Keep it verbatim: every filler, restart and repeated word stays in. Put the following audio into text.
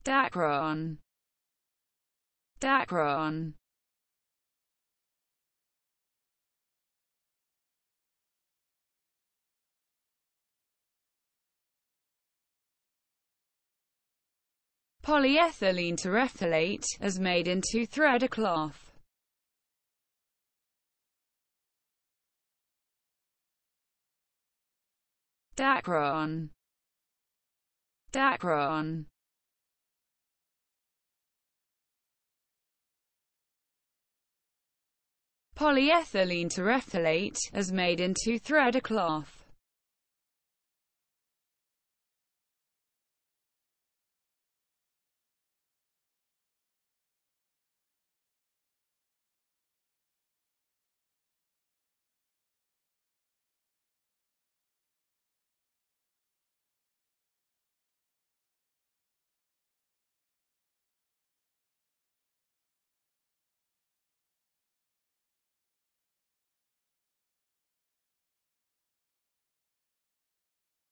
Dacron, Dacron. Polyethylene terephthalate, as made into thread or cloth. Dacron, Dacron. Polyethylene terephthalate, as made into thread or cloth.